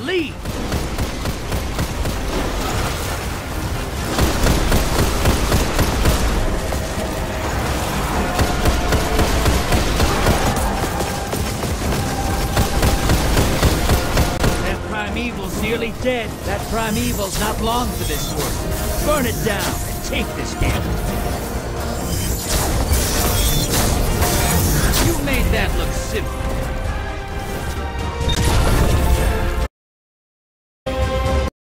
Lead! That primeval's nearly dead. That primeval's not long for this world. Burn it down and take this gamble. You made that look simple.